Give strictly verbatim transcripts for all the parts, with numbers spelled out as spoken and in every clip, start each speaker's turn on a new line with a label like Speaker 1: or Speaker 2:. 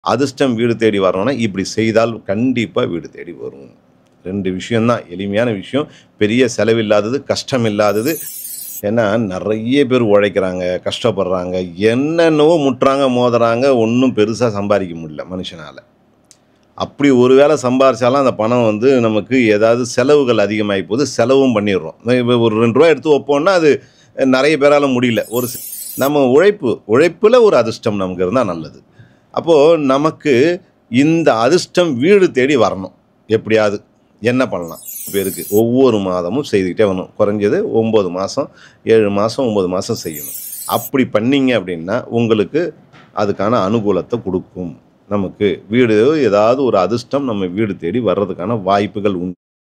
Speaker 1: அதிர்ஷ்டம் வீடு தேடி வரணும்னா இப்படி செய்தால் கண்டிப்பாக வீடு தேடி வரும். ரெண்டு விஷயம்தான், எளிமையான விஷயம், பெரிய செலவில்லாதது, கஷ்டம் இல்லாதது. ஏன்னா நிறைய பேர் உழைக்கிறாங்க, கஷ்டப்படுறாங்க, என்னென்னவோ முட்டுறாங்க, மோதுறாங்க, ஒன்றும் பெருசாக சம்பாதிக்க முடியல மனுஷனால். அப்படி ஒரு வேளை சம்பாரிச்சாலும் அந்த பணம் வந்து நமக்கு ஏதாவது செலவுகள் அதிகமாகி போகுது, செலவும் பண்ணிடுறோம். இப்போ ஒரு ரெண்டு ரூபா எடுத்து வைப்போம்னா அது நிறைய பேரால் முடியல. ஒரு நம்ம உழைப்பு உழைப்பில் ஒரு அதிர்ஷ்டம் நமக்கு இருந்தால் நல்லது. அப்போது நமக்கு இந்த அதிர்ஷ்டம் வீடு தேடி வரணும். எப்படியாவது என்ன பண்ணலாம் பேருக்கு ஒவ்வொரு மாதமும் செய்துக்கிட்டே வரணும். குறைஞ்சது ஒம்பது மாதம் ஏழு மாதம் ஒம்பது மாதம் செய்யணும். அப்படி பண்ணிங்க அப்படின்னா உங்களுக்கு அதுக்கான அனுகூலத்தை கொடுக்கும். நமக்கு வீடு ஏதாவது ஒரு அதிர்ஷ்டம் நம்ம வீடு தேடி வர்றதுக்கான வாய்ப்புகள் உண்டு.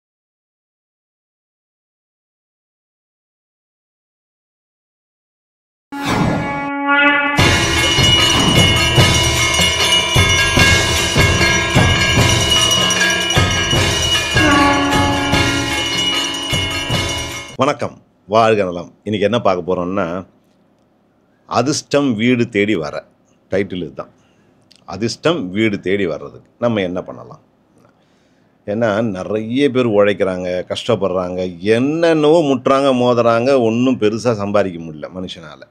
Speaker 1: வணக்கம், வாழ்க நலம். இன்றைக்கி என்ன பார்க்க போகிறோம்னா, அதிர்ஷ்டம் வீடு தேடி வர டைட்டில் இதுதான். அதிர்ஷ்டம் வீடு தேடி வர்றதுக்கு நம்ம என்ன பண்ணலாம்? ஏன்னா நிறைய பேர் உழைக்கிறாங்க, கஷ்டப்படுறாங்க, என்னென்னவோ முட்டுறாங்க, மோதுறாங்க, ஒன்றும் பெருசாக சம்பாதிக்க முடியல மனுஷனால்.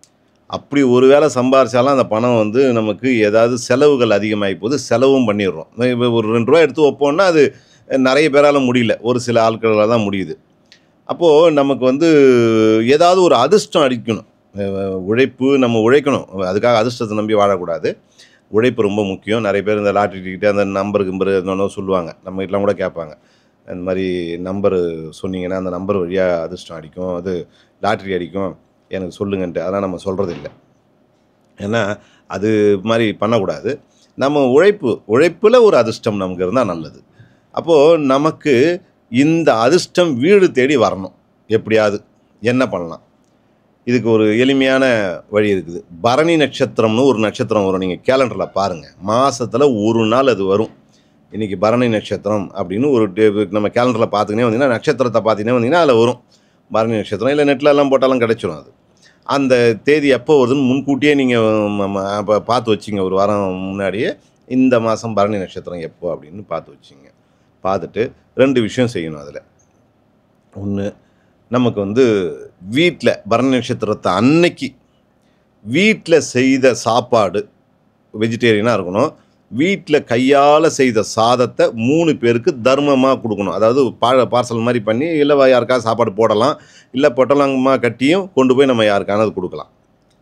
Speaker 1: அப்படி ஒரு வேளை சம்பாரிச்சாலும் அந்த பணம் வந்து நமக்கு ஏதாவது செலவுகள் அதிகமாகி போகுது, செலவும் பண்ணிடுறோம். இப்போ ஒரு ரெண்டு ரூபா எடுத்து வைப்போம்னா அது நிறைய பேரால் முடியல, ஒரு சில ஆட்களால் தான் முடியுது. அப்போது நமக்கு வந்து ஏதாவது ஒரு அதிர்ஷ்டம் அடிக்கணும். உழைப்பு நம்ம உழைக்கணும், அதுக்காக அதிர்ஷ்டத்தை நம்பி வாழக்கூடாது. உழைப்பு ரொம்ப முக்கியம். நிறைய பேர் இந்த லாட்ரி டிக்கெட்டு அந்த நம்பரு கிம்பரு என்னென்னோ சொல்லுவாங்க, நம்ம வீட்டிலாம் கூட கேட்பாங்க. அந்த மாதிரி நம்பரு சொன்னீங்கன்னா அந்த நம்பர் வழியாக அதிர்ஷ்டம் அடிக்கும், அது லாட்ரி அடிக்கும், எனக்கு சொல்லுங்கன்ட்டு. அதெல்லாம் நம்ம சொல்கிறது இல்லை. ஏன்னா அது மாதிரி பண்ணக்கூடாது. நம்ம உழைப்பு உழைப்பில் ஒரு அதிர்ஷ்டம் நமக்கு இருந்தால் நல்லது. அப்போது நமக்கு இந்த அதிர்ஷ்டம் வீடு தேடி வரணும். எப்படியாவது என்ன பண்ணலாம்? இதுக்கு ஒரு எளிமையான வழி இருக்குது. பரணி நட்சத்திரம்னு ஒரு நட்சத்திரம் வரும், நீங்கள் கேலண்டரில் பாருங்கள். மாதத்தில் ஒரு நாள் அது வரும். இன்றைக்கி பரணி நட்சத்திரம் அப்படின்னு ஒரு நம்ம கேலண்டரில் பார்த்துக்கினே வந்தீங்கன்னா, நட்சத்திரத்தை பார்த்துக்கினே வந்தீங்கன்னா அதில் வரும் பரணி நட்சத்திரம். இல்லை நெட்டில் எல்லாம் போட்டாலும் கிடச்சிரும். அது அந்த தேதி எப்போ வருதுன்னு முன்கூட்டியே நீங்கள் பார்த்து வச்சிங்க. ஒரு வாரம் முன்னாடியே இந்த மாதம் பரணி நட்சத்திரம் எப்போ அப்படின்னு பார்த்து வச்சிங்க. பார்த்துட்டு ரெண்டு விஷயம் செய்யணும். அதில் ஒன்று, நமக்கு வந்து வீட்டில் பரணி நட்சத்திரத்தை அன்னைக்கு வீட்டில் செய்த சாப்பாடு வெஜிடேரியனாக இருக்கணும். வீட்டில் கையால் செய்த சாதத்தை மூணு பேருக்கு தர்மமாக கொடுக்கணும். அதாவது பா பார்சல் மாதிரி பண்ணி, இல்லை யாருக்காவது சாப்பாடு போடலாம், இல்லை பொட்டலங்கமாக கட்டியும் கொண்டு போய் நம்ம யாருக்கானது கொடுக்கலாம்.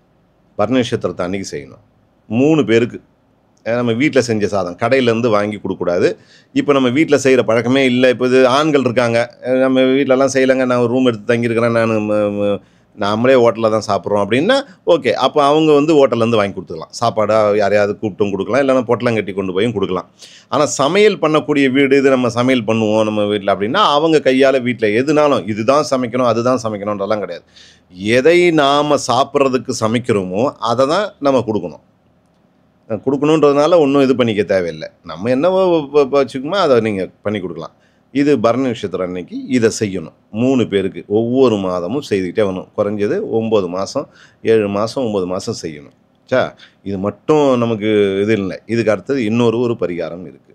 Speaker 1: பரணி நட்சத்திரத்தை அன்றைக்கி செய்யணும். மூணு பேருக்கு. நம்ம வீட்டில் செஞ்ச சாதம் கடையிலேருந்து வாங்கி கொடுக்கக்கூடாது. இப்போ நம்ம வீட்டில் செய்கிற பழக்கமே இல்லை. இப்போ இது ஆண்கள் இருக்காங்க, நம்ம வீட்டிலலாம் செய்யலைங்க, நான் ஒரு ரூம் எடுத்து தங்கியிருக்கிறேன், நான் நம்மளே ஹோட்டலில் தான் சாப்பிட்றோம் அப்படின்னா ஓகே. அப்போ அவங்க வந்து ஹோட்டல்லேருந்து வாங்கி கொடுத்துக்கலாம். சாப்பாடாக யாரையாவது கூப்பிட்டும் கொடுக்கலாம், இல்லைனா பொட்டலம் கட்டி கொண்டு போயும் கொடுக்கலாம். ஆனால் சமையல் பண்ணக்கூடிய வீடு இது, நம்ம சமையல் பண்ணுவோம் நம்ம வீட்டில் அப்படின்னா அவங்க கையால் வீட்டில் எதுனாலும் இதுதான் சமைக்கணும் அதுதான் சமைக்கணுன்றலாம் கிடையாது. எதை நாம் சாப்பிட்றதுக்கு சமைக்கிறோமோ அதை தான் நம்ம கொடுக்கணும். கொடுக்கணுன்றதுனால ஒன்றும் இது பண்ணிக்க தேவையில்லை. நம்ம என்னவோ வச்சுக்கோமா அதை நீங்கள் பண்ணி கொடுக்கலாம். இது பரணி நட்சத்திரம் அன்னைக்கு இதை செய்யணும். மூணு பேருக்கு ஒவ்வொரு மாதமும் செய்துக்கிட்டே வரணும். குறைஞ்சது ஒம்பது மாதம் ஏழு மாதம் ஒம்பது மாதம் செய்யணும். சா இது மட்டும் நமக்கு இது இல்லை. இதுக்கு அடுத்தது இன்னொரு ஒரு பரிகாரம் இருக்குது.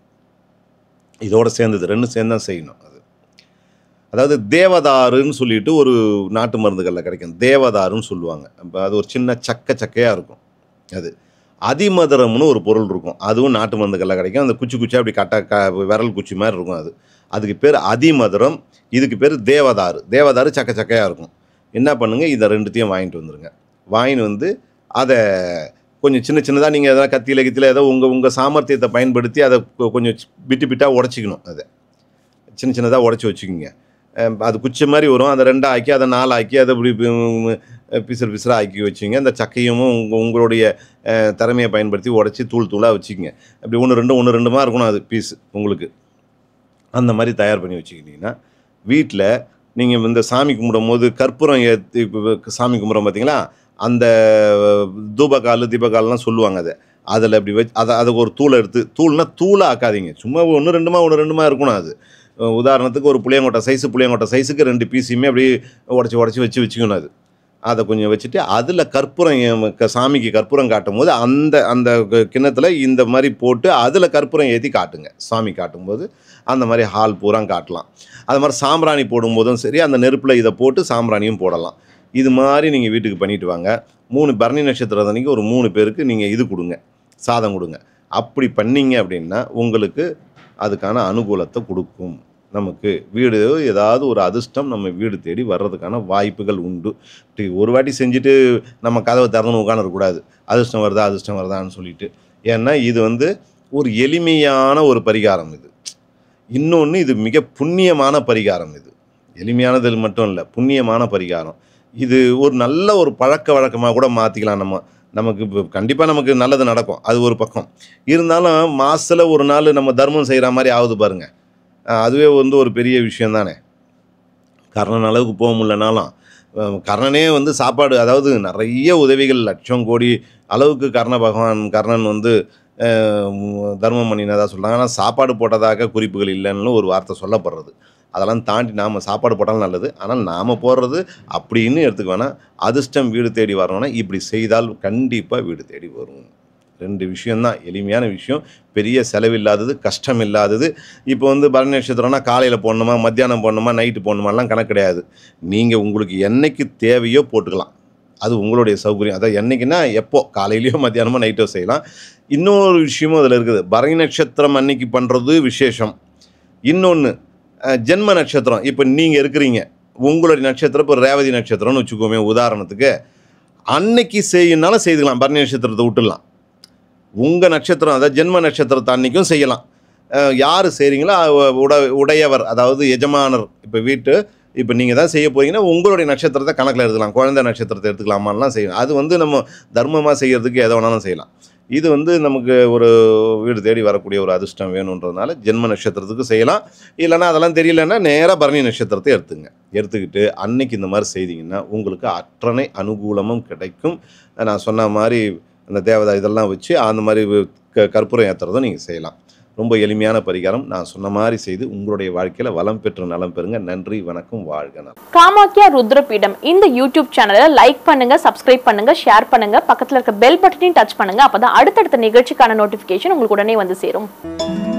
Speaker 1: இதோடு சேர்ந்தது ரெண்டும் சேர்ந்து தான் செய்யணும். அது அதாவது தேவதாருன்னு சொல்லிட்டு ஒரு நாட்டு மருந்துகளில் கிடைக்கும். தேவதாருன்னு சொல்லுவாங்க. இப்போ அது ஒரு சின்ன சக்க சக்கையாக இருக்கும். அது அதிமதுரம்னு ஒரு பொருள் இருக்கும், அதுவும் நாட்டு மருந்துகளில் கிடைக்கும். அந்த குச்சி குச்சியாக அப்படி கட்ட க விரல் குச்சி மாதிரி இருக்கும். அது அதுக்கு பேர் அதிமதுரம், இதுக்கு பேர் தேவதாரு. தேவதாரு சக்க சக்கையாக இருக்கும். என்ன பண்ணுங்கள், இதை ரெண்டுத்தையும் வாங்கிட்டு வந்துடுங்க. வாங்கிட்டு வந்து அதை கொஞ்சம் சின்ன சின்னதாக நீங்கள் எதாவது கத்தியில் கத்தியில் ஏதோ உங்கள் உங்கள் சாமர்த்தியத்தை பயன்படுத்தி அதை கொஞ்சம் பிட்டு பிட்டாக உடச்சிக்கணும். அதை சின்ன சின்னதாக உடச்சி வச்சுக்கோங்க. அது குச்சி மாதிரி வரும். அதை ரெண்டாக ஆக்கி அதை நாலு ஆக்கி அதை இப்படி பிசுறு பிசுறாக ஆக்கி வச்சுங்க. அந்த சக்கையும் உங்கள் உங்களுடைய திறமையை பயன்படுத்தி உடச்சி தூள் தூளாக வச்சுக்கோங்க. அப்படி ஒன்று ரெண்டு ஒன்று ரெண்டுமா இருக்கணும் அது பீஸு உங்களுக்கு. அந்த மாதிரி தயார் பண்ணி வச்சுக்கிட்டிங்கன்னா வீட்டில் நீங்கள் இந்த சாமி கும்பிடும் போது கற்பூரம் ஏற்றி சாமி கும்பிட்றோம் பார்த்தீங்களா, அந்த தூபக்கால் தீபக்கால்லாம் சொல்லுவாங்க. அதை அதில் அப்படி வச்சு அதை அதுக்கு ஒரு தூளை எடுத்து, தூள்னா தூளாக ஆக்காதீங்க, சும்மா ஒன்று ரெண்டுமா ஒன்று ரெண்டுமா இருக்கணும். அது உதாரணத்துக்கு ஒரு புளியங்கொட்டை சைஸு புளியங்கொட்டை சைஸுக்கு ரெண்டு பீஸையுமே அப்படி உடச்சி உடச்சி வச்சு வச்சுக்கணும். அது அதை கொஞ்சம் வச்சுட்டு அதில் கற்பூரம் சாமிக்கு கற்பூரம் காட்டும் போது அந்த அந்த கிண்ணத்தில் இந்த மாதிரி போட்டு அதில் கற்பூரம் ஏற்றி காட்டுங்க. சாமி காட்டும்போது அந்த மாதிரி ஹால் பூரா காட்டலாம். அது மாதிரி சாம்பிராணி போடும்போதும் சரி அந்த நெருப்பில் இதை போட்டு சாம்பிராணியும் போடலாம். இது மாதிரி நீங்கள் வீட்டுக்கு பண்ணிட்டு வாங்க. மூணு பரணி நட்சத்திரம் அன்றைக்கி ஒரு மூணு பேருக்கு நீங்கள் இது கொடுங்க, சாதம் கொடுங்க. அப்படி பண்ணிங்க அப்படின்னா உங்களுக்கு அதுக்கான அனுகூலத்தை கொடுக்கும். நமக்கு வீடு ஏதாவது ஒரு அதிர்ஷ்டம் நம்ம வீடு தேடி வர்றதுக்கான வாய்ப்புகள் உண்டு. ஒரு வாட்டி செஞ்சுட்டு நம்ம கதவை திறந்து உட்காந்துருக்கக்கூடாது, அதிர்ஷ்டம் வருதா அதிர்ஷ்டம் வருதான்னு சொல்லிட்டு. ஏன்னா இது வந்து ஒரு எளிமையான ஒரு பரிகாரம். இது இன்னொன்று, இது மிக புண்ணியமான பரிகாரம். இது எளிமையானது மட்டும் இல்லை, புண்ணியமான பரிகாரம். இது ஒரு நல்ல ஒரு பழக்க வழக்கமாக கூட மாற்றிக்கலாம். நம்ம நமக்கு இப்போ கண்டிப்பாக நமக்கு நல்லது நடக்கும், அது ஒரு பக்கம். இருந்தாலும் மாதத்தில் ஒரு நாள் நம்ம தர்மம் செய்கிற மாதிரி ஆகுது பாருங்கள், அதுவே வந்து ஒரு பெரிய விஷயம் தானே. கர்ணன் அளவுக்கு போக முடியலனாலும் கர்ணனே வந்து சாப்பாடு, அதாவது நிறைய உதவிகள் லட்சம் கோடி அளவுக்கு கர்ண பகவான் கர்ணன் வந்து தர்மம் பண்ணினதாக சொல்கிறாங்க. ஆனால் சாப்பாடு போட்டதாக குறிப்புகள் இல்லைன்னு ஒரு வார்த்தை சொல்லப்படுறது. அதெல்லாம் தாண்டி நாம் சாப்பாடு போட்டாலும் நல்லது, ஆனால் நாம் போடுறது அப்படின்னு எடுத்துக்க வேணாம். அதிர்ஷ்டம் வீடு தேடி வரணும்னா இப்படி செய்தால் கண்டிப்பாக வீடு தேடி வரும். ரெண்டு விஷயந்தான், எளிமையான விஷயம், பெரிய செலவில்லாதது, கஷ்டம் இல்லாதது. இப்போ வந்து பரணி நட்சத்திரம்னா காலையில் போடணுமா, மத்தியானம் போடணுமா, நைட்டு போடணுமாலாம் கணக்கு கிடையாது. நீங்கள் உங்களுக்கு என்னைக்கு தேவையோ போட்டுக்கலாம், அது உங்களுடைய சௌகரியம். அதாவது என்றைக்குன்னா எப்போ, காலையிலையோ மத்தியானமோ நைட்டோ செய்யலாம். இன்னொரு விஷயமும் அதில் இருக்குது. பரணி நட்சத்திரம் அன்னைக்கு பண்ணுறது விசேஷம். இன்னொன்று ஜென்ம நட்சத்திரம். இப்போ நீங்கள் இருக்கிறீங்க, உங்களுடைய நட்சத்திரம் இப்போ ரேவதி நட்சத்திரம்னு வச்சுக்கோமே உதாரணத்துக்கு, அன்னைக்கு செய்யனாலும் செய்துக்கலாம், பரணி நட்சத்திரத்தை விட்டுடலாம். உங்கள் நட்சத்திரம் அதாவது ஜென்ம நட்சத்திரத்தை அன்றைக்கும் செய்யலாம். யார் செய்கிறீங்களோ உட உடையவர் அதாவது எஜமானர், இப்போ வீட்டு இப்போ நீங்கள் தான் செய்ய போகிறீங்கன்னா உங்களுடைய நட்சத்திரத்தை கணக்கில் எடுத்துக்கலாம். குழந்தை நட்சத்திரத்தை எடுத்துக்கலாமான்லாம் செய்யலாம். அது வந்து நம்ம தர்மமாக செய்கிறதுக்கு எதை வேணாலும் செய்யலாம். இது வந்து நமக்கு ஒரு வீடு தேடி வரக்கூடிய ஒரு அதிர்ஷ்டம் வேணுன்றதுனால ஜென்ம நட்சத்திரத்துக்கு செய்யலாம். இல்லைனா அதெல்லாம் தெரியலன்னா நேராக பரணி நட்சத்திரத்தை எடுத்துங்க. எடுத்துக்கிட்டு அன்னைக்கு இந்த மாதிரி செய்தீங்கன்னா உங்களுக்கு அத்தனை அனுகூலமும் கிடைக்கும். நான் சொன்ன மாதிரி அந்த தேவதா இதெல்லாம் வச்சு அந்த மாதிரி க கற்பூரம் ஏற்றுறதும் நீங்கள் செய்யலாம். ரொம்ப எளிமையான பரிகாரம். நான் சொன்ன மாதிரி செய்து உங்களுடைய வாழ்க்கையில் வளம் பெற்று நலம் பெறுங்க. நன்றி, வணக்கம், வாழ்க நலம்.
Speaker 2: காமாக்கியா ருத்ரபீடம் இந்த யூடியூப் சேனலை லைக் பண்ணுங்க, சப்ஸ்கிரைப் பண்ணுங்க, ஷேர் பண்ணுங்க, பக்கத்தில் இருக்க பெல் பட்டனையும் டச் பண்ணுங்க. அப்பதான் அடுத்தடுத்த நிகழ்ச்சிக்கான நோட்டிபிகேஷன் உங்களுக்கு உடனே வந்து சேரும்.